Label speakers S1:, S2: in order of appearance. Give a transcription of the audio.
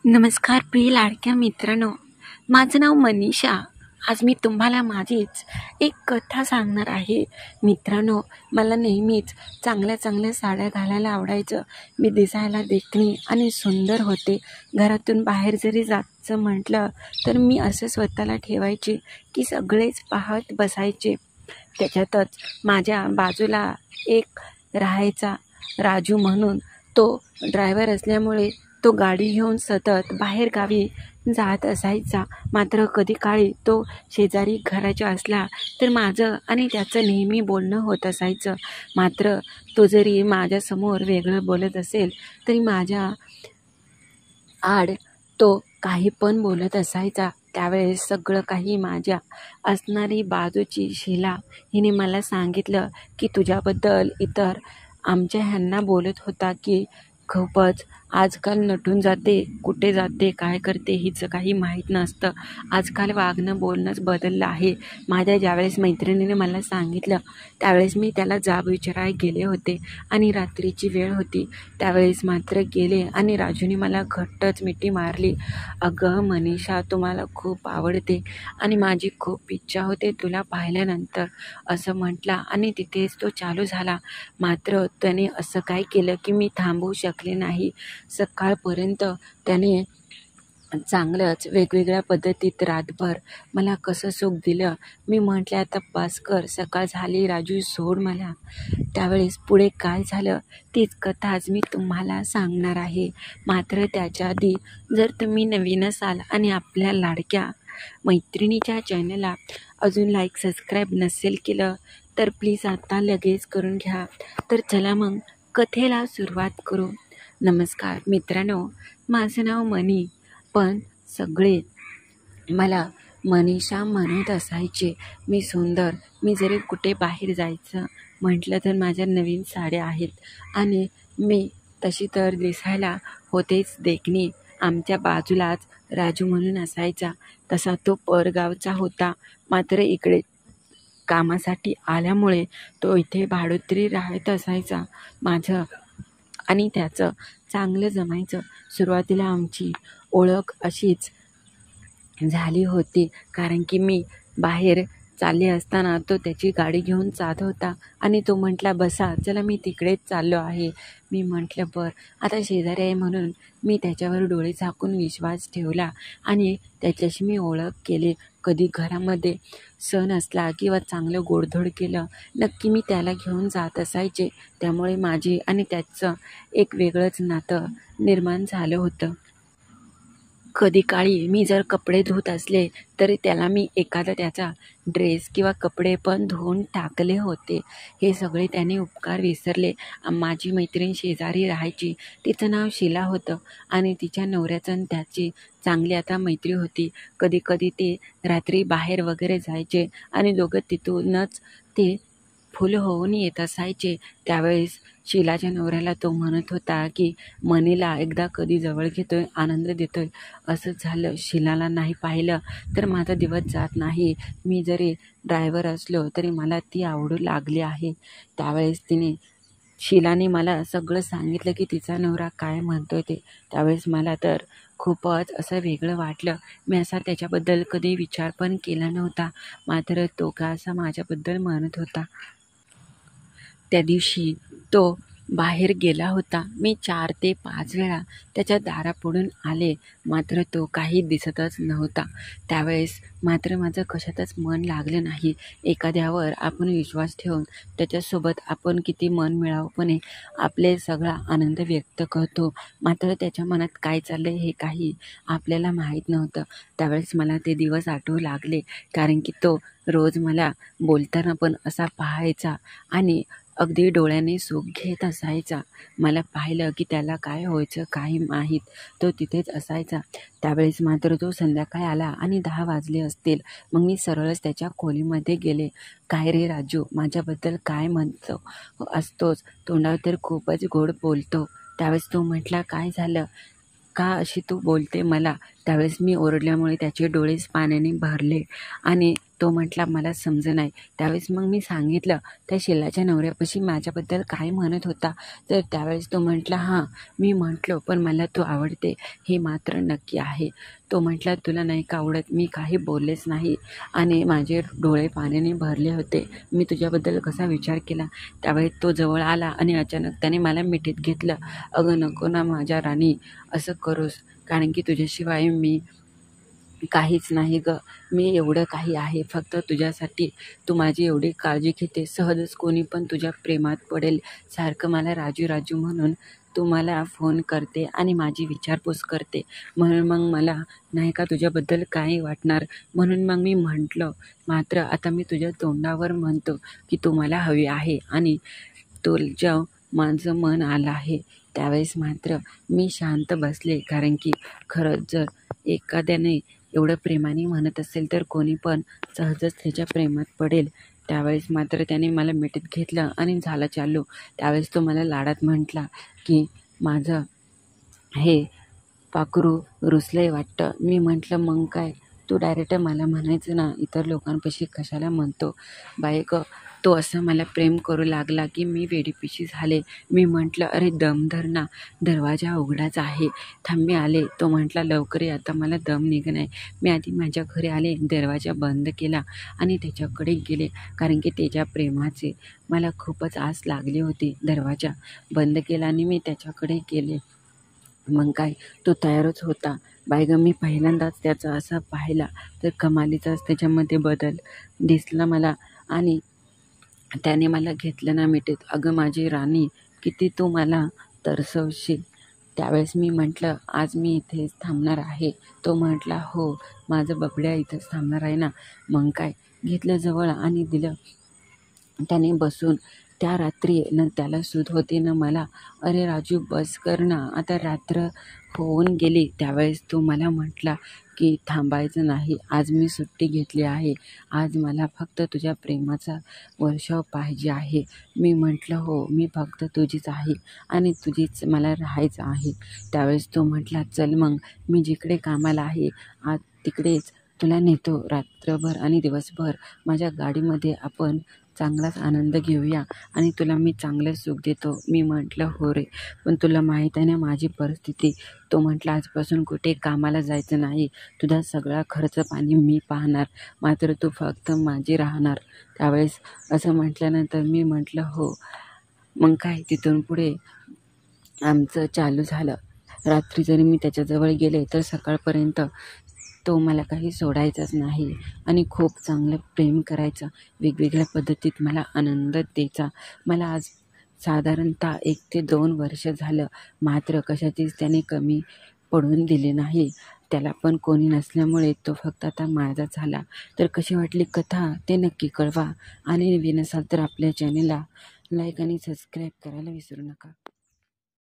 S1: नमस्कार प्रिय लाडक्या मित्रांनो, माझं नाव मनीषा. आज मी तुम्हाला माझीच एक कथा सांगणार आहे. मित्रांनो, मला नेहमीच चांगल्या चांगल्या साड्या घालायला आवडायचं. मी दिसायला देखणी आणि सुंदर होते. घरातून बाहेर जरी जायचं म्हटलं तर मी असं स्वतःला ठेवायचे की सगळेच पाहत बसायचे. त्याच्यातच माझ्या बाजूला एक राहायचा राजू म्हणून. तो ड्रायव्हर असल्यामुळे तो गाडी घेऊन सतत बाहेर गावी जात असायचा. मात्र कधी काळी तो शेजारी घराच्या असला तर माझं आणि त्याचं नेहमी बोलणं होत असायचं. मात्र तो जरी माझ्यासमोर वेगळं बोलत असेल तरी माझ्या आड तो काही पण बोलत असायचा. त्यावेळेस सगळं काही माझ्या असणारी बाजूची शीला हिने मला सांगितलं की तुझ्याबद्दल इतर आमच्या ह्यांना बोलत होता की खूपच आजकाल नटून जाते, कुठे जाते, काय करते हिचं काही माहीत नसतं. आजकाल वागणं बोलणंच बदललं आहे. माझ्या ज्यावेळेस मैत्रिणीने मला सांगितलं त्यावेळेस मी त्याला जाब विचारायला गेले होते आणि रात्रीची वेळ होती. त्यावेळेस मात्र गेले आणि राजूने मला घट्टच मिठी मारली. अगं मनीषा, तुम्हाला खूप आवडते आणि माझी खूप इच्छा होते तुला पाहिल्यानंतर, असं म्हटला आणि तिथेच तो चालू झाला. मात्र त्याने असं काय केलं की मी थांबवू शकले नाही. सकाळपर्यंत त्याने चांगलंच वेगवेगळ्या पद्धतीत रातभर मला कसं सुख दिलं. मी म्हटलं आता बस कर, सकाळ झाली राजू, सोड मला. त्यावेळेस पुढे काय झालं तीच कथा आज मी तुम्हाला सांगणार आहे. मात्र त्याच्या आधी जर तुम्ही नवीन असाल आणि आपल्या लाडक्या मैत्रिणीच्या चॅनलला अजून लाईक सबस्क्राईब नसेल केलं तर प्लीज आता लगेच करून घ्या. तर चला मग कथेला सुरुवात करू. नमस्कार मित्रांनो, माझं नाव मनी, पण सगळे मला मनीषा म्हणत असायचे. मी सुंदर, मी जरी कुठे बाहेर जायचं म्हटलं तर माझ्या नवीन साड्या आहेत आणि मी तशी तर दिसायला होतेच देखणी. आमच्या बाजूलाच राजू म्हणून असायचा. तसा तो परगावचा होता. मात्र इकडे कामासाठी आल्यामुळे तो इथे भाडोत्री राहत असायचा. माझं आणि त्याचं चांगलं जमायचं. सुरुवातीला आमची ओळख अशीच झाली होती, कारण की मी बाहेर चालले असताना तो त्याची गाडी घेऊन जात होता आणि तो म्हटला बसा, चला मी तिकडेच चाललो आहे. मी म्हटलं बरं. आता शेजारी आहे म्हणून मी त्याच्यावर डोळे झाकून विश्वास ठेवला आणि त्याच्याशी मी ओळख केली. कधी घरामध्ये सण असला किंवा चांगलं गोडधोड केलं नक्की मी त्याला घेऊन जात असायचे. त्यामुळे माझी आणि त्याचं एक वेगळंच नातं निर्माण झालं होतं. कधी काळी मी जर कपडे धुत असले तरी त्याला मी एखादा त्याचा ड्रेस किंवा कपडे पण धुवून टाकले होते. हे सगळे त्याने उपकार विसरले. माझी मैत्रीण शेजारी राहायची, तिचं नाव शीला होतं आणि तिच्या नवऱ्याचं आणि त्याची चांगली आता मैत्री होती. कधी कधी ते रात्री बाहेर वगैरे जायचे आणि दोघं तिथूनच ते फुल होऊन येत असायचे. त्यावेळेस शीलाच्या नवऱ्याला तो म्हणत होता की मनीला एकदा कधी जवळ घेतोय, आनंद देतोय. असंच झालं. शीलाला नाही पाहिलं तर माझा दिवस जात नाही. मी जरी ड्रायव्हर असलो तरी मला ती आवडू लागली आहे. त्यावेळेस शीलाने मला सगळं सांगितलं की तिचा नवरा काय म्हणतोय ते. त्यावेळेस मला तर खूपच असं वेगळं वाटलं. मी असा त्याच्याबद्दल कधी विचार पण केला नव्हता. मात्र तो का असा माझ्याबद्दल म्हणत होता. त्या दिवशी तो बाहेर गेला होता. मी 4 ते 5 वेळा त्याच्या दारापुढून आले, मात्र तो काही दिसतच नव्हता. त्यावेळेस मात्र माझं कशातच मन लागलं नाही. एखाद्यावर आपण विश्वास ठेवून त्याच्यासोबत आपण किती मनमिळाऊपणे आपले सगळा आनंद व्यक्त करतो, मात्र त्याच्या मनात काय चाललंय हे काही आपल्याला माहीत नव्हतं. त्यावेळेस मला ते दिवस आठवू लागले, कारण की तो रोज मला बोलताना पण असा पाहायचा आणि अगदी डोळ्याने सुख घेत असायचा. मला पाहिलं की त्याला काय व्हायचं काही माहीत, तो तिथेच असायचा. त्यावेळेस मात्र तो संध्याकाळी आला आणि 10 वाजले असतील. मग मी सरळच त्याच्या खोलीमध्ये गेले. काय रे राजू, माझ्याबद्दल काय म्हणतो असतोच, तोंडावर तर खूपच गोड बोलतो. त्यावेळेस तो म्हटला काय झालं, का अशी तू बोलते मला. त्यावेळेस मी ओरडल्यामुळे त्याचे डोळेच पाण्याने भरले आणि तो म्हटला मला समजेनाय. त्यावेळेस मग मी सांगितलं त्या शिलाच्या नवऱ्यापाशी माझ्याबद्दल काय म्हणत होता. तर त्यावेळेस तो म्हटला हां. मी म्हटलं पण मला तू आवडते हे मात्र नक्की आहे. तो म्हटला तुला नाही का आवडत. मी काही बोललेच नाही आणि माझे डोळे पाण्याने भरले होते. मी तुझ्याबद्दल कसा विचार केला. त्यावेळेस तो जवळ आला आणि अचानक त्याने मला मिठीत घेतलं. अगं नको ना माझ्या राणी असं करूस, कारण की तुझ्याशिवाय मी काहीच नाही गं. मी एवढं काही आहे फक्त तुझ्यासाठी. तू माझी एवढी काळजी घेते. सहजच कोणी पण तुझ्या प्रेमात पडेल. सारखं मला राजू राजू म्हणून तू मला फोन करते आणि माझी विचारपूस करते. म्हणून मग मला नाही का तुझ्याबद्दल काही वाटणार. म्हणून मग मी म्हटलं, मात्र आता मी तुझ्या तोंडावर म्हणतो की तू मला हवी आहे आणि तुझं माझं मन आलं आहे. त्यावेळेस मात्र मी शांत बसले, कारण की खरंच जर एखाद्याने एवढं प्रेमाने म्हणत असेल तर कोणी पण सहजच त्याच्या प्रेमात पडेल. त्यावेळेस मात्र त्याने मला मिठीत घेतलं आणि झालं चालू. त्यावेळेस तो मला लाडात म्हटला की माझं हे पाखरू रुसलंय वाटतं. मी म्हटलं मग काय, तू डायरेक्ट मला म्हणायचं ना, इतर लोकांपाशी कशाला म्हणतो. बाई गं, तो असं मला प्रेम करू लागला की मी वेडीपिशी झाले. मी म्हटलं अरे दम धर ना, दरवाजा उघडाच आहे. थांब मी आले. तो म्हटला लवकर ये, आता मला दम निघणार. मी आधी माझ्या घरी आले, दरवाजा बंद केला आणि त्याच्याकडे गेले, कारण की त्याच्या प्रेमाचे मला खूपच आस लागली होती. दरवाजा बंद केला आणि मी त्याच्याकडे गेले. मग काय, तो तयारच होता. बाय गं, मी पहिल्यांदाच त्याचा असा पाहिला तर कमालीचाच त्याच्यामध्ये बदल दिसला मला आणि त्याने मला घेतलं ना मिठीत. अगं माझी राणी, किती तू मला तरसवशील. त्यावेळेस मी म्हटलं आज मी इथेच थांबणार आहे. तो म्हटला हो, माझं बबड्या इथंच थांबणार आहे ना. मग काय, घेतलं जवळ आणि दिलं त्याने बसून. त्या रात्री न त्याला सूद होती न मला. अरे राजू बस कर ना, आता रात्र होऊन गेली. त्यावेळेस तो मला म्हटला की थांबायचं नाही, आज मी सुट्टी घेतली आहे. आज मला फक्त तुझ्या प्रेमाचा वर्षाव पाहिजे आहे. मी म्हटलं हो, मी फक्त तुझीच आहे आणि तुझीच मला राहायचं आहे. त्यावेळेस तो म्हटला चल मग, मी जिकडे कामाला आहे आज तिकडेच तुला नेतो. रात्रभर आणि दिवसभर माझ्या गाडीमध्ये आपण चांगलाच आनंद घेऊया आणि तुला मी चांगलं सुख देतो. मी म्हटलं हो रे, पण तुला माहीत आहे ना माझी परिस्थिती. तो म्हटला आजपासून कुठे कामाला जायचं नाही. तुझा सगळा खर्च पाणी मी पाहणार, मात्र तू फक्त माझी राहणार. त्यावेळेस असं म्हटल्यानंतर मी म्हटलं हो. मग काय, तिथून पुढे आमचं चालू झालं. रात्री जरी मी त्याच्याजवळ गेले तर सकाळपर्यंत तो मला काही सोडायचाच नाही आणि खूप चांगलं प्रेम करायचा. वेगवेगळ्या पद्धतीत मला आनंद द्यायचा. मला आज साधारणतः 1 ते 2 वर्ष झालं, मात्र कशाचीच त्याने कमी पडून दिली नाही. त्याला पण कोणी नसल्यामुळे तो फक्त आता माझा झाला. तर कशी वाटली कथा ते नक्की कळवा आणि नवीन असाल तर आपल्या चॅनेलला लाईक आणि सबस्क्राईब करायला विसरू नका.